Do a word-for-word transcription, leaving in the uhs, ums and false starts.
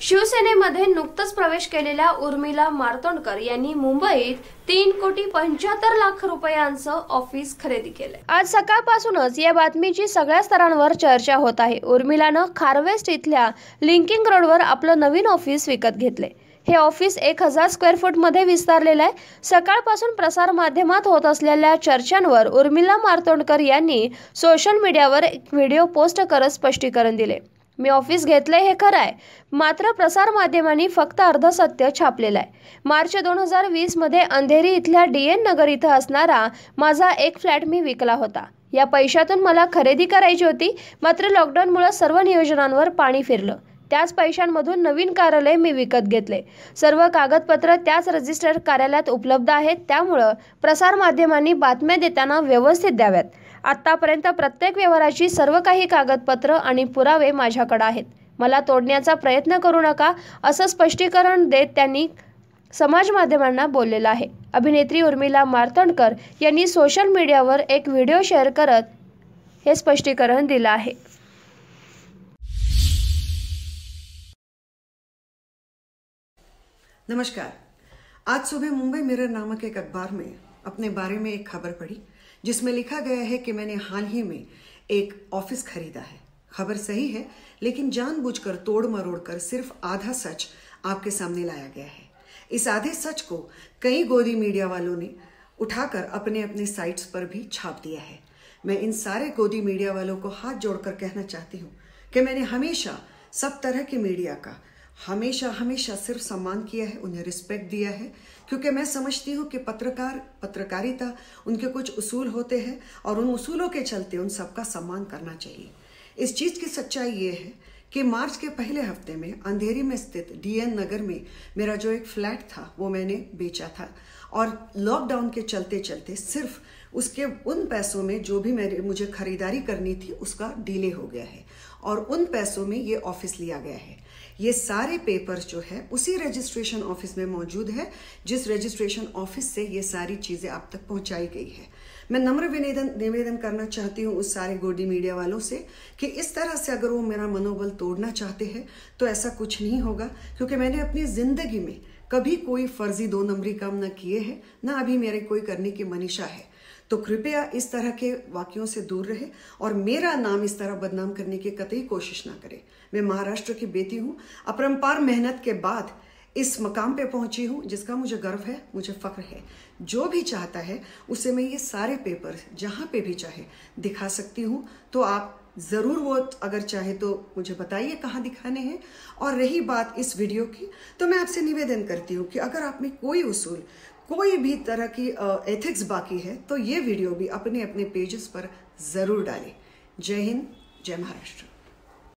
शिवसेनेमध्ये नुकताच प्रवेश केलेल्या उर्मिला मार्तोंडकर यांनी मुंबईत तीन कोटी पंच्याहत्तर लाख रुपयांचं ऑफिस खरेदी केलंय। आज सकाळपासूनच या बातमीची सगळ्या स्तरांवर चर्चा होत आहे। उर्मिलानं खारवेस्ट इथल्या लिंकिंग रोडवर आपलं नवीन ऑफिस विकत घेतले। हे ऑफिस एक हजार स्क्वेअर फूट मध्ये विस्तारलेलं आहे। सकाळपासून प्रसार माध्यमात होत असलेल्या चर्चांवर उर्मिला मार्तोंडकर यांनी सोशल मीडियावर एक व्हिडिओ पोस्ट करत स्पष्टीकरण दिले। मी ऑफिस घेतलंय हे खरं आहे, मात्र प्रसार माध्यमांनी फक्त अर्ध सत्य छापलेलं आहे। मार्च दोन हजार वीस मध्ये अंधेरी इथल्या डी एन नगर इथं असणारा माझा एक फ्लॅट मी विकला होता। या पैशातून मला खरेदी करायची होती, मात्र लॉकडाऊनमुळे सर्व नियोजनांवर पाणी फिरलं। त्याच पैशांमधून नवीन कार्यालय मी विकत घेतले। सर्व कागदपत्र त्याच रजिस्टर कार्यालयात उपलब्ध आहेत, त्यामुळे प्रसार माध्यमांनी बातम्या देताना व्यवस्थित द्याव्यात। आतापर्यंत प्रत्येक व्यवहाराची सर्व काही कागदपत्र आणि पुरावे माझ्याकडे आहेत। मला तोडण्याचा प्रयत्न करू नका, असं स्पष्टीकरण देत त्यांनी समाज माध्यमांना बोललेलं आहे। अभिनेत्री उर्मिला मार्तोंडकर यांनी सोशल मीडियावर एक व्हिडिओ शेअर करत हे स्पष्टीकरण दिलं आहे। नमस्कार। आज सुबह मुंबई मिरर नामक एक अखबार में अपने बारे में एक खबर पढ़ी जिसमें लिखा गया है कि मैंने हाल ही में एक ऑफिस खरीदा है। खबर सही है, लेकिन जानबूझकर तोड़ मरोड़ कर सिर्फ आधा सच आपके सामने लाया गया है। इस आधे सच को कई गोदी मीडिया वालों ने उठाकर अपने अपने साइट्स पर भी छाप दिया है। मैं इन सारे गोदी मीडिया वालों को हाथ जोड़कर कहना चाहती हूँ कि मैंने हमेशा सब तरह के मीडिया का हमेशा हमेशा सिर्फ सम्मान किया है, उन्हें रिस्पेक्ट दिया है, क्योंकि मैं समझती हूँ कि पत्रकार पत्रकारिता उनके कुछ उसूल होते हैं और उन उसूलों के चलते उन सबका सम्मान करना चाहिए। इस चीज़ की सच्चाई ये है कि मार्च के पहले हफ्ते में अंधेरी में स्थित डी एन नगर में मेरा जो एक फ्लैट था वो मैंने बेचा था, और लॉकडाउन के चलते चलते सिर्फ उसके उन पैसों में जो भी मेरे मुझे खरीदारी करनी थी उसका डिले हो गया है, और उन पैसों में ये ऑफिस लिया गया है। ये सारे पेपर्स जो है उसी रजिस्ट्रेशन ऑफिस में मौजूद है, जिस रजिस्ट्रेशन ऑफिस से ये सारी चीज़ें आप तक पहुंचाई गई है। मैं नम्र निवेदन निवेदन करना चाहती हूँ उस सारे गोदी मीडिया वालों से कि इस तरह से अगर वो मेरा मनोबल तोड़ना चाहते हैं तो ऐसा कुछ नहीं होगा, क्योंकि मैंने अपनी ज़िंदगी में कभी कोई फर्जी दो नंबरी काम न किए हैं, न अभी मेरे कोई करने की मनीषा है। तो कृपया इस तरह के वाक्यों से दूर रहे और मेरा नाम इस तरह बदनाम करने की कतई कोशिश ना करें। मैं महाराष्ट्र की बेटी हूँ, अपरंपार मेहनत के बाद इस मकाम पे पहुंची हूँ जिसका मुझे गर्व है, मुझे फख्र है। जो भी चाहता है उसे मैं ये सारे पेपर जहाँ पे भी चाहे दिखा सकती हूँ, तो आप ज़रूर वो अगर चाहे तो मुझे बताइए कहाँ दिखाने हैं। और रही बात इस वीडियो की, तो मैं आपसे निवेदन करती हूँ कि अगर आप में कोई उसूल कोई भी तरह की एथिक्स बाकी है तो ये वीडियो भी अपने अपने पेजेस पर ज़रूर डालें। जय हिंद, जय महाराष्ट्र।